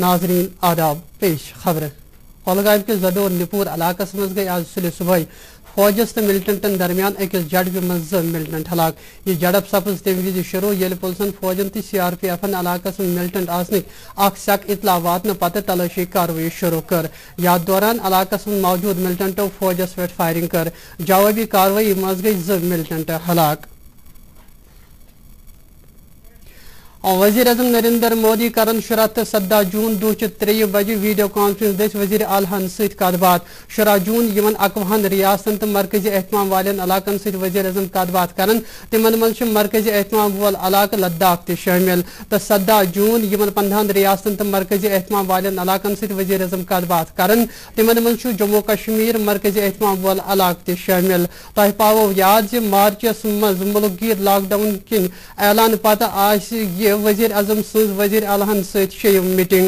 नाजरीन आदाब पेश खबर कोलगाम के जडोर निपुर इलाकस मज गई आज सुबह सुबह फौजस तो मिलिटेंटन दरमियान अकिस झड़प मज मिलिटेंट हलाक यह झड़प सपज तम विज शुरू येल पुलिसन फौजन तो CRPFन इलाकस मिलिटेंट आसनिक शक इतला वातन पत तलाशी कार्रवाई शुरू कर याद दौरान इलाकस मौजूद मिलिटेंटो फौजस पे फायरिंग कर जवाबी कार्रवाई मज गई मिलिटेंट हलाक। वज़ीर आज़म नरेंद्र मोदी करन शुरा 17 जून दुह 3 बजे वीडियो कॉन्फ्रेंस दस वज़ीर आलहन सत कत बात 17 जून यमन 51 रियासतन तो मरकजी एहतमाम वालन इलाकन सत वज़ीर आज़म कत बात करन तिमन मज मरकजी एहतमाम वोल इलाक लद्दाख ते शामिल तो 17 जून यमन 15 रियासतन तो मरकजी एहतमाम वालन इलाकन सत वज़ीर आज़म कत बात करन तिमन मज जम्मू कश्मीर मरकजी एहतमाम वोल इलाक ते शामिल तह पावो याद ज मार्चस मज मुल्क गिर लॉकडाउन किन ऐलान पता आज ये वज़ीर आज़म सज वज़ीर आलहन सत meeting.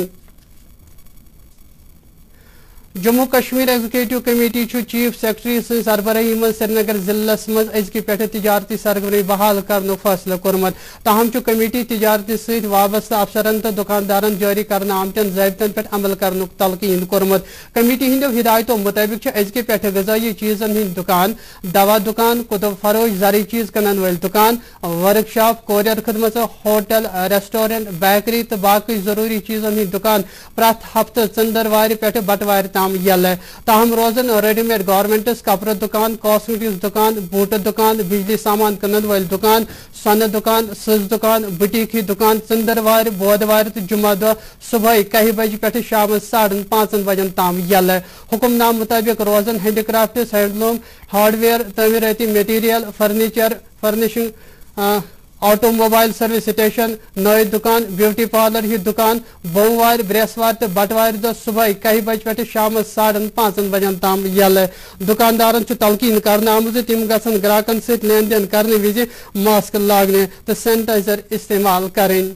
Jammu Kashmir executive committee chief secretary सं सरबराही मज श्रीनगर जिलस मज अजकि पे तिजारती सरगर्मी बहाल करने फैसला कोरमत ताहम कमेटी तिजारती सत वाबस्ता अफसरन तो दुकानदारन जारी करने आमतन ज़ाब्तन पे अमल करने तलकीन कोरमत कमेटी हिंदो हिदायतों मुताबिक अजकि पे गजाई चीजन हंद दुकान दवा दुकान कुतुब फरोश जरी चीज कनन वल दुकान वर्कशॉप कोरियर खदमत होटल रेस्टोरेंट बेकरी तो बाकी जरूरी चीजन हंद दुकान प्रत हफ्त चंदरवार पे बटवार यल ताहम रोजन रेडीमेड गारमेंट्स कपड़ दुकान कॉस्मेटिक्स दुकान बूट दुकान बिजली सामान कनन वल दुकान सन दुकान सज दुकान बुटीक दुकान चंदरवार बुधवार तो जुमा दह सुबह 1 बजे पे शाम 5:30 बजन ताम यल हुक्मनाम मुताबिक रोजन हैंडीक्राफ्ट्स हैंडलूम हार्डवेयर तमीराती material furniture furnishing automobile service station नई दुकान ब्यूटी पार्लर ही दुकान बोमवार बृहस्पवार तो बटवार दह सुबह 1 बजे पे शाम 5:30 बजन ताम यल दुकानदारन तलकीन करने आमुज तम गसन ग्राहकन सत लेन देन करने विज मास्क लागने तो सैनिटाइजर इस्तेमाल करें।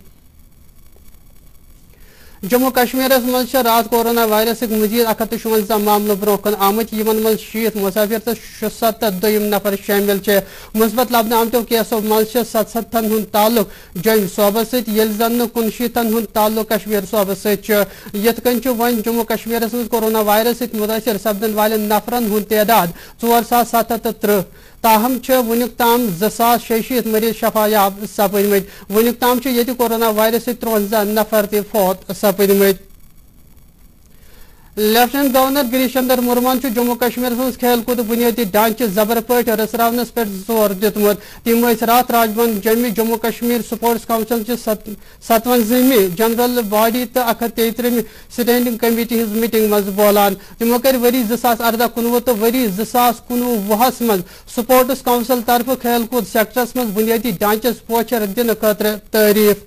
जम्मू कश्मीर मज रात कोरोना वायरस मजीद 156 मामलों ब्रोकन आमत यमन मज 60 मुसाफिर तो 67 दोयम नफर शामिल मुस्बत लबन आमतों केसों मज 67 हुंद ताल्लुक जम सोबत सत यल जन 59 हुंद ताल्लुक कश्मीर सोबत सत यथ कन वन जम्मू कश्मीर मज कोरोना वायरस मुतासर सपदन वाले नफरन हुंद तादाद 4730 ताहम वनुक ताम 2066 मरीज शफायाब सपदमत वनुक ताम ये कोरोना वायरस 53 नफर ते फौत सपदमत। लेफ्टिनेंट गवर्नर गिरीश चंद्र मुर्मू जम्मू कश्मीर मज खेल कूद बुनियादी ढांचे जबर पे रसरावनस पे जोर दितमुत तम रात राजभवन जम्मू कश्मीर स्पोर्ट्स काउंसिल 57वीं जनरल बॉडी तो 133वीं स्टैंडिंग कमेटी हज मीटिंग मज बोलान तमो कर वरी 2018-19 तो वरी 2019-20 मज स्पोर्ट्स काउंसिल तरफ खेल कूद सेक्टरस मज बुनियादी ढांचे पोचर दिन खतर तारीफ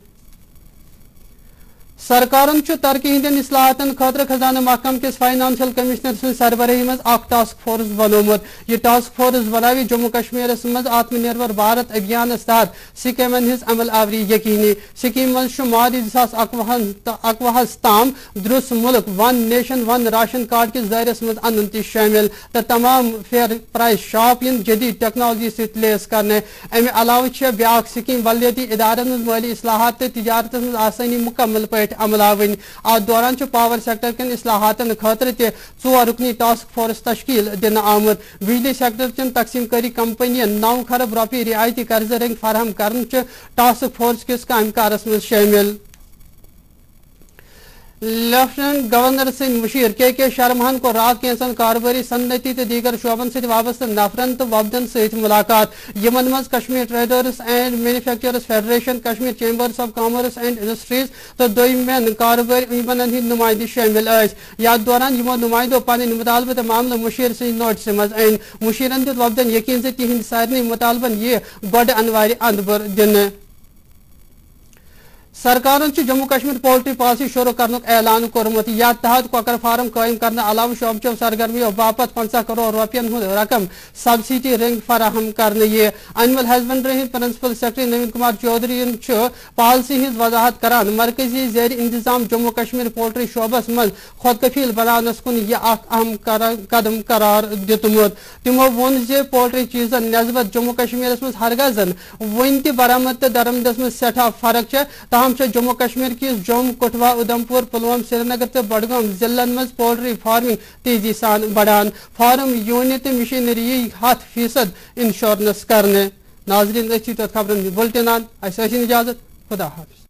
सरकारन तरक्की हिंदन इस्लाहतन खतर खजाना महकम किस फाइनेंशियल कमिश्नर सं सरबराही मज टास्क फोर्स बनोमुत यह टास्क फोर्स बनावी जम्मू कश्मीर मज आत्मनिर्भर भारत अभियान तहत स्कीमन हिज अमल आवरी यकीनी स्कीम मज मार्च 2021 ताम दुरुस मुल्क one nation one ration card किस दायरस मज अन शामिल तो तमाम फेयर प्राइस शॉप इन जदीद टेक्नोलॉजी सत लेस करने अमे अलावा ब्या स्कीम बल्दियाती इदारन माली इस्लाहात तो तिजारत मज आसानी मुकम्मल पे अमलावन आज दौरान पावर सेक्टर कन इस्लाहातन खतर 4 रुकनी टास्क फोर्स तश्कील दिन आमद बिजली सेक्टर चन तकसीम करी कंपनियन 9 खरब रुपये रियायती कर्ज रंग फराहम कर टास्क फोर्स किस कामकारस में शामिल। लेफ्टिनेंट गवर्नर सिंह मुशीर के शर्मान को रात कैंसन कारोबारी सन्नती तो दीगर शोबन से वाबस्त नफरन तो वफदन सहित मुलाकात यमन मज Kashmir traders and manufacturers federation Kashmir chambers of commerce and industries तो दोयमन कारोबारी यमन नुमाइंदी शामिल याद दौरान यमो नुमाइंदों पन मुतालबत मामला मुशीर सिंह नोटिस मज मुशीरन दित वफदन यकीन से तिहिंद सारे मुतालबन ये गोड अनवारी अंदबर दिन सरकार जम्मू कश्मीर पोल्ट्री पॉलिसी शुरू करने ऐलान कोरमुत याद तहत कॉकर फार्म कायम करने अलावा शोबचो सरगर्मियों बापत 50 करोड़ रुपयन रकम सब्सिडी रिंग फराहम करने ये animal husbandry principal secretary Naveen Kumar Choudhary policy हिज वजाहत करान मरकजी जेर इंतजाम जम्मू कश्मीर पोल्ट्री शोबस मज खुद कफील बनानस कुन यह अहम कदम करार दितमुत तमो वोन जे पोल्ट्री चीजन नस्बत जम्मू कश्मीर मज हरगजन वन तरामद तो दरमदस मज सठा फर्क ताहम जम्मू कश्मीर किस जम्मू कठुआ उधमपुर पुलवाम श्रीनगर तो बडगाम जिलन मज पोल्ट्री फार्मिंग तेजी सान बढ़ान फार्म यूनिट मशीनरी 100% इंश्योरेंस करने। नाजरीन खबरन बुलेटिन इजाजत खुदा हाफिज।